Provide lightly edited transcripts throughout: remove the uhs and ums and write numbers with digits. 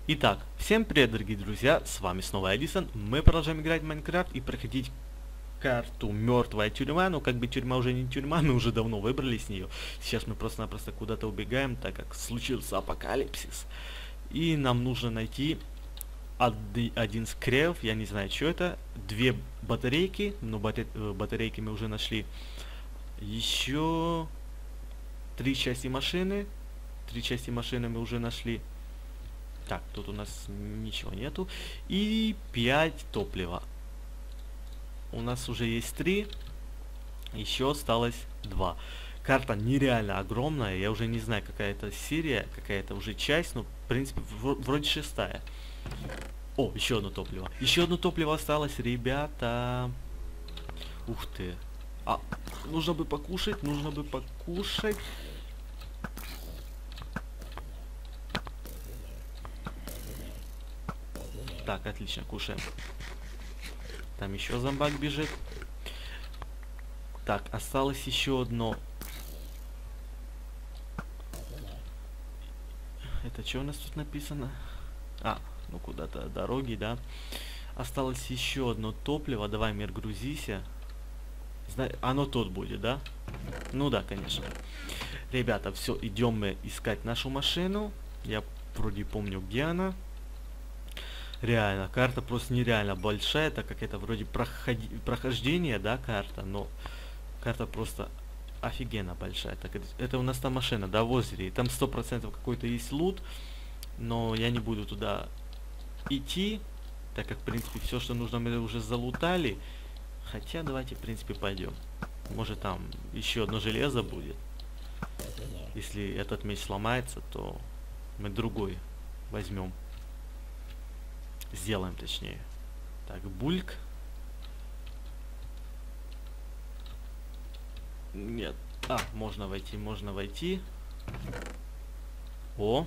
Итак, всем привет, дорогие друзья, с вами снова Эдисон. Мы продолжаем играть в Майнкрафт и проходить карту Мертвая тюрьма. Но как бы тюрьма уже не тюрьма, мы уже давно выбрались с нее. Сейчас мы просто-напросто куда-то убегаем, так как случился апокалипсис. И нам нужно найти один скреп, я не знаю, что это. 2 батарейки, но батарейки мы уже нашли. Еще 3 части машины. 3 части машины мы уже нашли. Так, тут у нас ничего нету. И 5 топлива. У нас уже есть 3. Еще осталось 2. Карта нереально огромная. Я уже не знаю, какая это серия, какая-то уже часть. Но, в принципе, вроде 6-я. О, еще одно топливо. Еще одно топливо осталось, ребята. Ух ты. А, нужно бы покушать, нужно бы покушать. Так, отлично, кушаем. Там еще зомбак бежит. Так, осталось еще одно. Это что у нас тут написано? А, ну куда-то дороги, да. Осталось еще одно топливо. Давай, мир, грузися. Оно тут будет, да? Ну да, конечно. Ребята, все, идем мы искать нашу машину. Я вроде помню, где она. Реально, карта просто нереально большая, так как это вроде прохождение, да, карта, но карта просто офигенно большая. Так, это у нас там машина, да, в озере, и там 100% какой-то есть лут, но я не буду туда идти, так как, в принципе, все, что нужно, мы уже залутали. Хотя, давайте, в принципе, пойдем. Может, там еще одно железо будет. Если этот меч сломается, то мы другой возьмем. Сделаем, точнее. Так, бульк. Нет. А, можно войти, можно войти. О!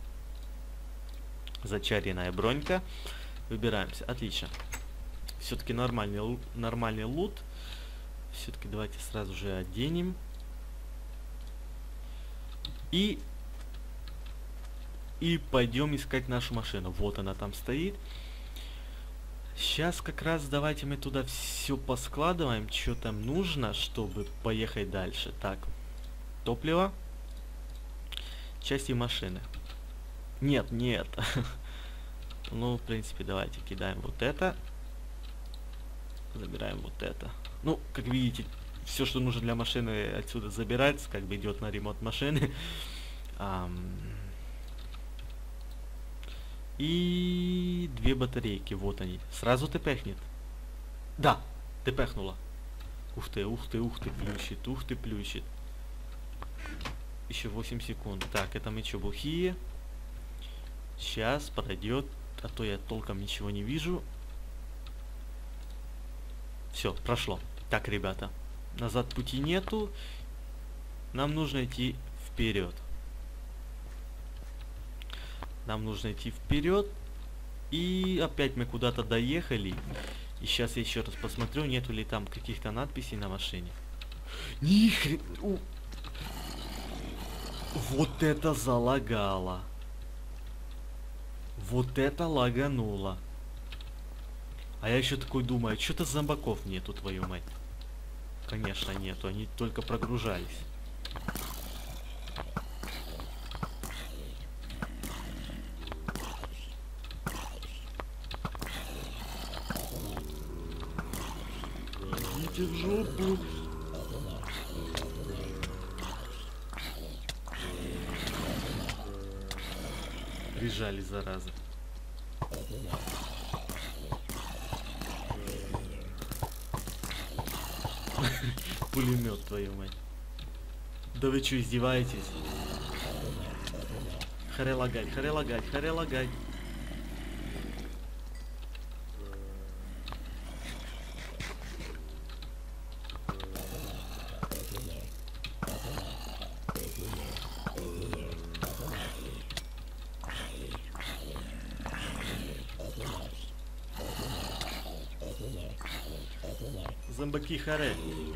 Зачаренная бронька. Выбираемся. Отлично. Все-таки нормальный лут. Все-таки давайте сразу же оденем. И пойдем искать нашу машину. Вот она там стоит. Сейчас как раз давайте мы туда все поскладываем, что там нужно, чтобы поехать дальше. Так, топливо. Части машины. Нет, нет. Ну, в принципе, давайте кидаем вот это. Забираем вот это. Ну, как видите, все, что нужно для машины, отсюда забирается, как бы идет на ремонт машины. И 2 батарейки, вот они. Сразу тпхнет. Да, тпхнула. Ух ты, ух ты, ух ты, плющит, ух ты, плющит. Еще 8 секунд. Так, это мы что, бухие? Сейчас пройдет, а то я толком ничего не вижу. Все, прошло. Так, ребята, назад пути нету. Нам нужно идти вперед. Нам нужно идти вперед. И опять мы куда-то доехали. И сейчас я еще раз посмотрю, нету ли там каких-то надписей на машине. Нихрена. Вот это залагало. Вот это лагануло. А я еще такой думаю, что-то зомбаков нету, твою мать. Конечно нету, они только прогружались. Идите в жопу. Прижали, зараза. Пулемет, твою мать. Да вы что, издеваетесь? Харе лагать, харе лагать, харе лагать. Зомбаки, харе.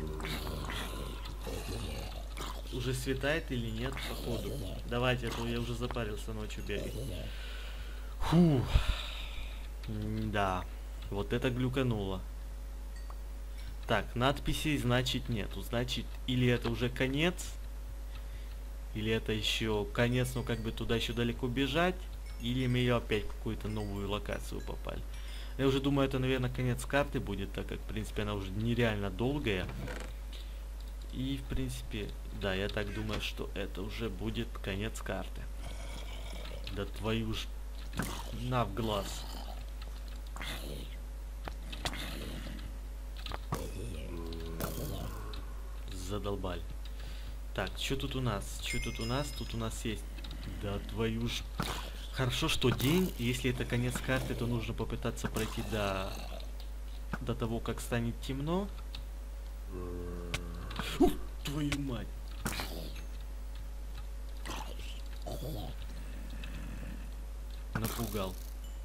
Уже светает или нет, походу? Давайте, а то я уже запарился ночью бегать. Фу. Да. Вот это глюкануло. Так, надписей значит нету. Значит, или это уже конец, или это еще конец, но как бы туда еще далеко бежать, или мы опять в какую-то новую локацию попали. Я уже думаю, это, наверное, конец карты будет, так как, в принципе, она уже нереально долгая. И, в принципе, да, я так думаю, что это уже будет конец карты. Да твою ж... На в глаз. Задолбали. Так, что тут у нас? Что тут у нас? Тут у нас есть... Да твою ж... Хорошо, что день. Если это конец карты, то нужно попытаться пройти до того, как станет темно. Ух, твою мать. Напугал.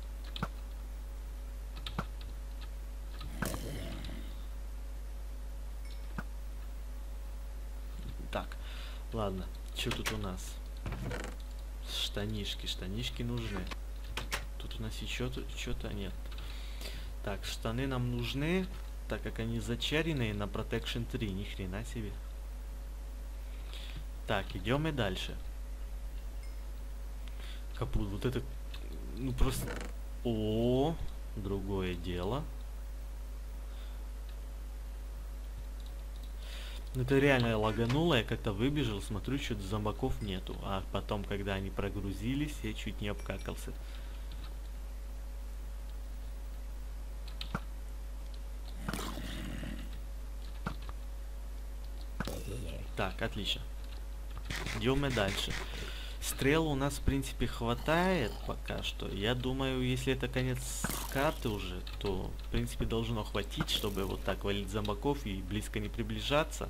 Так, ладно. Что тут у нас? Штанишки. Штанишки нужны. Тут у нас еще что-то нет. Так, штаны нам нужны, так как они зачаренные на Protection 3. Ни хрена себе. Так, идем и дальше. Капут. Вот это... Ну просто... О, другое дело. Это реально лагануло, я как-то выбежал, смотрю, что-то зомбаков нету. А потом, когда они прогрузились, я чуть не обкакался. Так, отлично. Идем мы дальше. Стрел у нас, в принципе, хватает пока что. Я думаю, если это конец карты уже, то, в принципе, должно хватить, чтобы вот так валить зомбаков и близко не приближаться.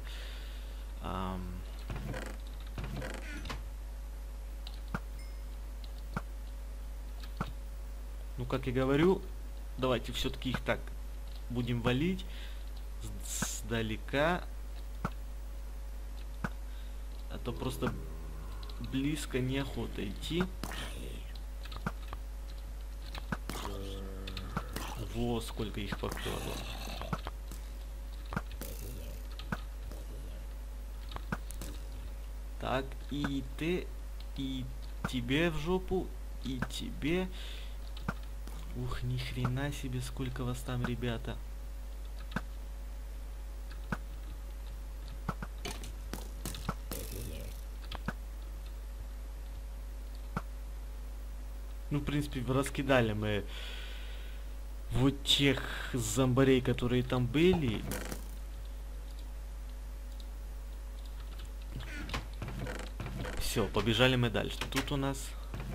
Ну, как я говорю, давайте все-таки их так будем валить сдалека. А то просто близко неохота идти. Во, сколько их поперло. Так, и ты, и тебе в жопу, и тебе. Ух, ни хрена себе, сколько вас там, ребята. Ну, в принципе, раскидали мы вот тех зомбарей, которые там были. Все, побежали мы дальше. Тут у нас...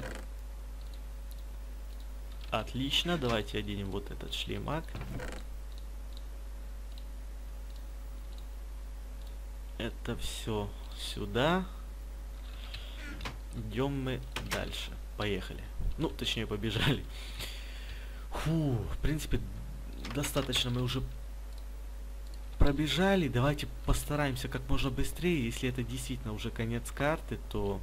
Отлично, давайте оденем вот этот шлемак. Это все сюда. Идем мы дальше. Поехали. Ну, точнее, побежали. Фу, в принципе, достаточно мы уже пробежали. Давайте постараемся как можно быстрее. Если это действительно уже конец карты, то...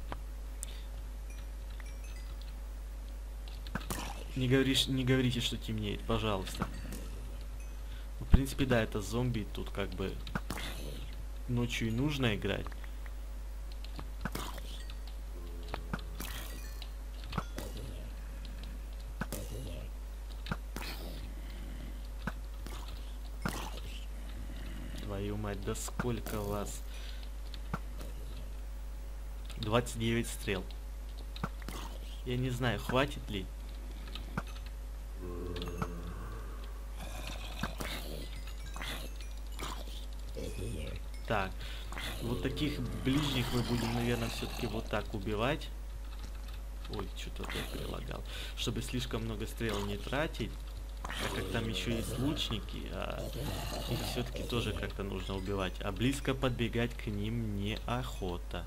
Не говорите, что темнеет, пожалуйста. В принципе, да, это зомби. Тут как бы ночью и нужно играть. Твою мать, да сколько вас? 29 стрел. Я не знаю, хватит ли. Так, вот таких ближних мы будем, наверное, все-таки вот так убивать. Ой, что-то я прилагал. Чтобы слишком много стрел не тратить. Так как там еще есть лучники, а их все-таки тоже как-то нужно убивать. А близко подбегать к ним неохота.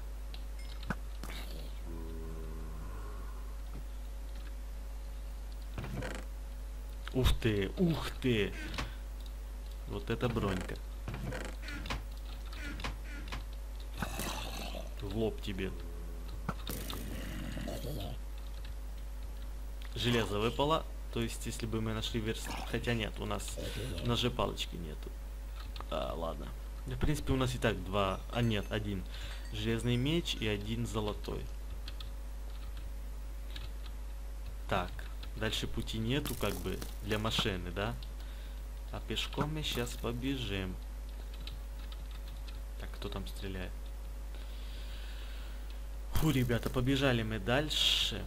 Ух ты, ух ты! Вот это бронька. В лоб тебе. железо выпало. То есть, если бы мы нашли верстак... Хотя нет, у нас же палочки нету. Ладно. В принципе, у нас и так два... нет, один железный меч и один золотой. Так, дальше пути нету, как бы, для машины, да? А пешком мы сейчас побежим. Так, кто там стреляет? Фу, ребята, побежали мы дальше.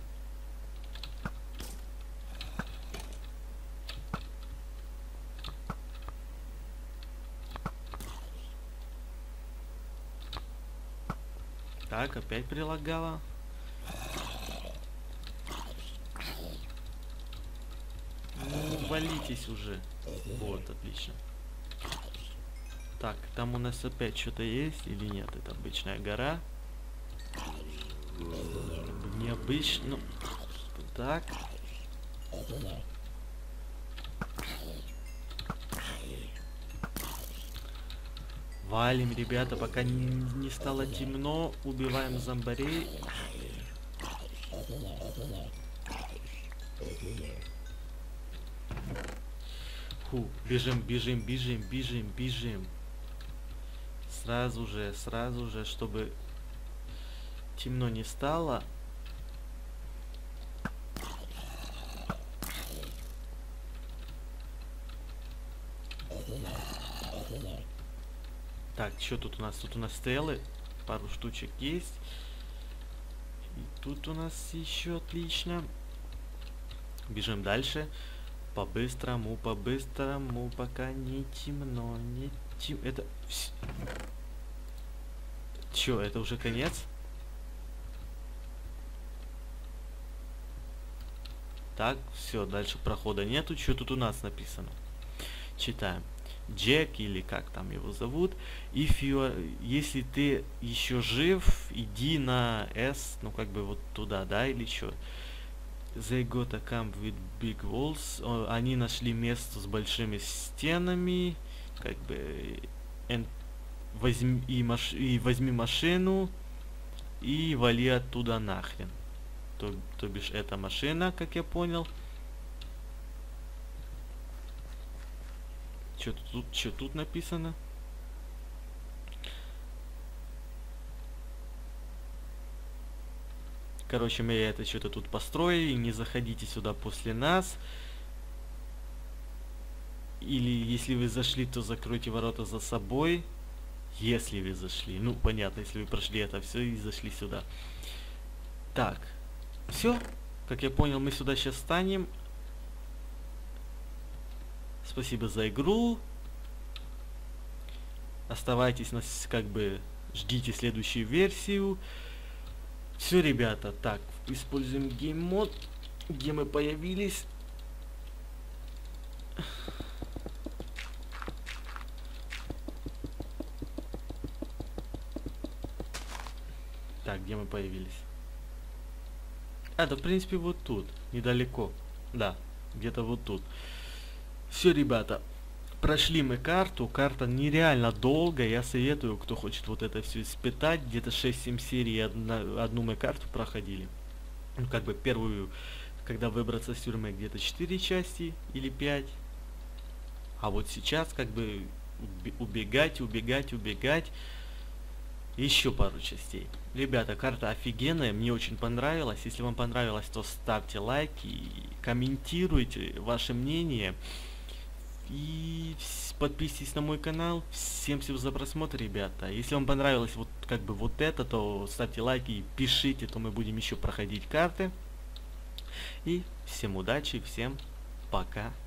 Так, опять прилагала. Ну, валитесь уже. Вот, отлично. Так, там у нас опять что-то есть или нет? Это обычная гора. Необычно. Ну, так. Валим, ребята, пока не стало темно. Убиваем зомбарей. Фу, бежим, бежим, бежим, бежим, бежим. Сразу же, чтобы темно не стало. Так, что тут у нас? Тут у нас стрелы. Пару штучек есть. И тут у нас еще отлично. Бежим дальше. По-быстрому, по-быстрому, пока не темно, не темно. Это... Чё, это уже конец? Так, все, дальше прохода нету. Что тут у нас написано? Читаем. Джек, или как там его зовут. Если ты еще жив, иди на S, ну как бы вот туда, да, или что? They got a camp with big walls. Они нашли место с большими стенами. Как бы возьми машину и вали оттуда нахрен. То бишь это машина, как я понял. Что тут написано? Короче, мы это что-то тут построили. Не заходите сюда после нас. Или если вы зашли, то закройте ворота за собой. Если вы зашли. Ну, понятно, если вы прошли это все и зашли сюда. Так. Все. Как я понял, мы сюда сейчас станем. Спасибо за игру. Оставайтесь, как бы, ждите следующую версию. Все, ребята, так, используем гейм-мод, где мы появились. Так, где мы появились? Да, в принципе, вот тут, недалеко. Да, где-то вот тут. Все, ребята, прошли мы карту. Карта нереально долгая. Я советую, кто хочет вот это все испытать. Где-то 6-7 серий одну мы карту проходили. Ну, как бы первую, когда выбраться из тюрьмы, где-то 4 части или 5. А вот сейчас как бы убегать. Еще пару частей. Ребята, карта офигенная, мне очень понравилась. Если вам понравилось, то ставьте лайки, комментируйте ваше мнение. И подписывайтесь на мой канал. Всем спасибо за просмотр, ребята. Если вам понравилось вот как бы вот это, то ставьте лайки и пишите, то мы будем еще проходить карты. И всем удачи, всем пока.